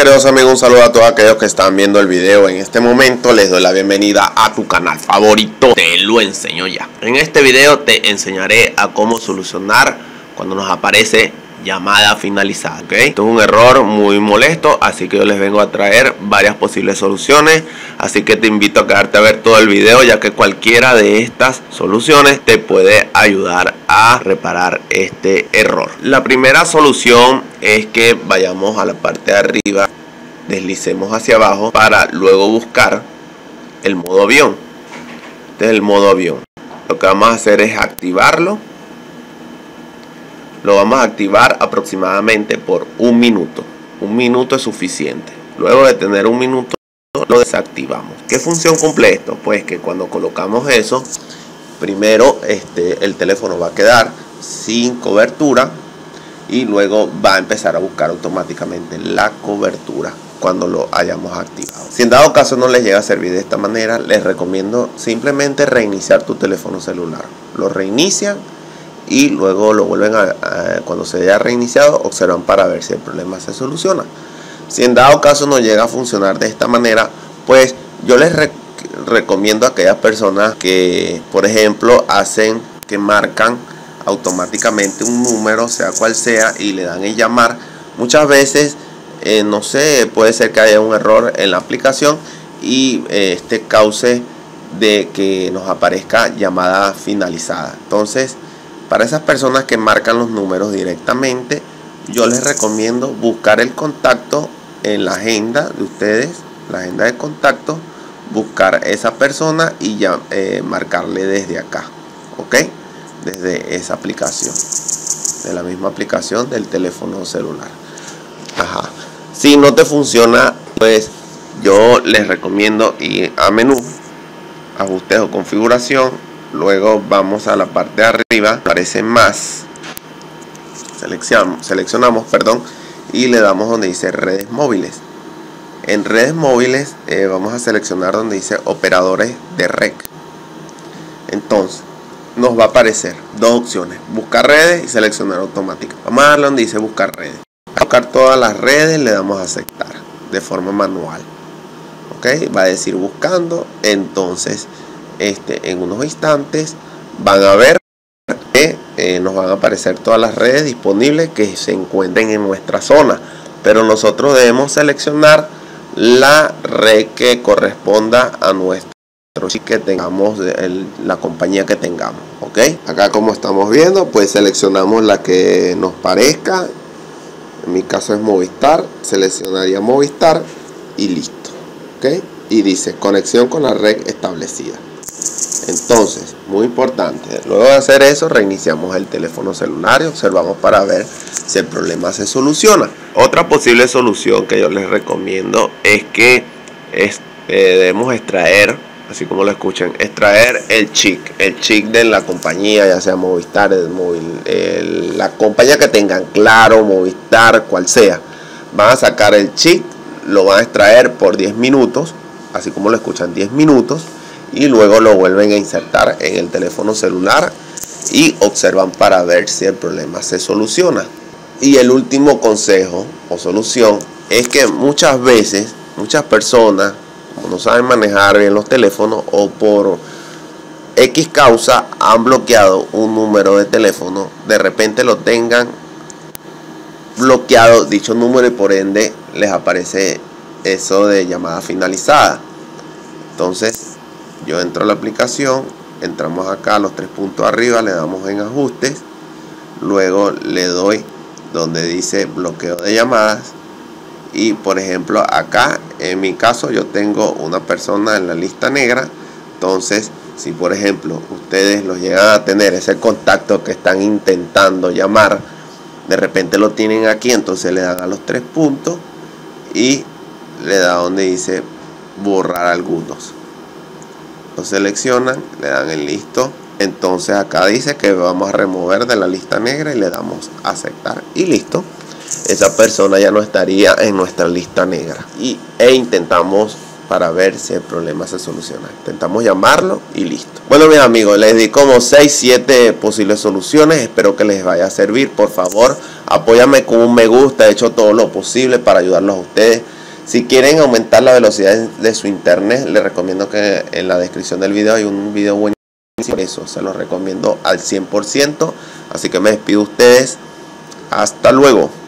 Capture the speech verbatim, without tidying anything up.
queridos amigos, un saludo a todos aquellos que están viendo el video. En este momento les doy la bienvenida a tu canal favorito. Te lo enseño ya. En este video te enseñaré a cómo solucionar cuando nos aparece llamada finalizada, ¿ok? Esto es un error muy molesto, así que yo les vengo a traer varias posibles soluciones. Así que te invito a quedarte a ver todo el video, ya que cualquiera de estas soluciones te puede ayudar a reparar este error. La primera solución es que vayamos a la parte de arriba, deslicemos hacia abajo para luego buscar el modo avión. Este es el modo avión. Lo que vamos a hacer es activarlo. Lo vamos a activar aproximadamente por un minuto. Un minuto es suficiente. Luego de tener un minuto, lo desactivamos. ¿Qué función cumple esto? Pues que cuando colocamos eso, primero este, el teléfono va a quedar sin cobertura y luego va a empezar a buscar automáticamente la cobertura cuando lo hayamos activado. Si en dado caso no les llega a servir de esta manera, les recomiendo simplemente reiniciar tu teléfono celular. Lo reinician y luego lo vuelven a, a cuando se haya reiniciado, observan para ver si el problema se soluciona. Si en dado caso no llega a funcionar de esta manera, pues yo les re recomiendo a aquellas personas que, por ejemplo, hacen que marcan automáticamente un número, sea cual sea, y le dan en llamar. Muchas veces, eh, no sé, puede ser que haya un error en la aplicación y eh, este cause de que nos aparezca llamada finalizada. Entonces, para esas personas que marcan los números directamente, yo les recomiendo buscar el contacto en la agenda de ustedes, la agenda de contacto, buscar esa persona y ya eh, marcarle desde acá, ok, desde esa aplicación, de la misma aplicación del teléfono celular. Ajá. Si no te funciona, pues yo les recomiendo ir a menú, ajustes o configuración. Luego vamos a la parte de arriba, aparece más, seleccionamos, seleccionamos perdón, y le damos donde dice redes móviles. En redes móviles eh, vamos a seleccionar donde dice operadores de red. Entonces nos va a aparecer dos opciones: buscar redes y seleccionar automática. Vamos a darle donde dice buscar redes. A buscar todas las redes le damos a aceptar de forma manual. Ok, va a decir buscando. Entonces este, en unos instantes van a ver que eh, nos van a aparecer todas las redes disponibles que se encuentren en nuestra zona, pero nosotros debemos seleccionar la red que corresponda a nuestro chip que tengamos, el, la compañía que tengamos. Ok, acá como estamos viendo, pues seleccionamos la que nos parezca. En mi caso es Movistar, seleccionaría Movistar y listo. Ok, y dice conexión con la red establecida. Entonces, muy importante, luego de hacer eso, reiniciamos el teléfono celular y observamos para ver si el problema se soluciona. Otra posible solución que yo les recomiendo es que es, eh, debemos extraer, así como lo escuchan, extraer el chip, el chip de la compañía, ya sea Movistar, el móvil, el, la compañía que tengan, Claro, Movistar, cual sea. Van a sacar el chip, lo van a extraer por diez minutos, así como lo escuchan, diez minutos. Y luego lo vuelven a insertar en el teléfono celular y observan para ver si el problema se soluciona. Y el último consejo o solución es que muchas veces, muchas personas, como no saben manejar bien los teléfonos o por X causa han bloqueado un número de teléfono, de repente lo tengan bloqueado dicho número y por ende les aparece eso de llamada finalizada. Entonces yo entro a la aplicación, entramos acá a los tres puntos arriba, le damos en ajustes, luego le doy donde dice bloqueo de llamadas y por ejemplo acá en mi caso yo tengo una persona en la lista negra. Entonces si por ejemplo ustedes los llegan a tener ese contacto que están intentando llamar, de repente lo tienen aquí, entonces le dan a los tres puntos y le da donde dice borrar algunos. Lo seleccionan, le dan en listo. Entonces acá dice que vamos a remover de la lista negra y le damos a aceptar y listo. Esa persona ya no estaría en nuestra lista negra y, e intentamos para ver si el problema se soluciona. Intentamos llamarlo y listo. Bueno, mis amigos, les di como seis siete posibles soluciones. Espero que les vaya a servir. Por favor, Apóyame con un me gusta, he hecho todo lo posible para ayudarlos a ustedes. Si quieren aumentar la velocidad de su internet, les recomiendo que en la descripción del video hay un video buenísimo. Por eso se los recomiendo al cien por ciento. Así que me despido de ustedes. Hasta luego.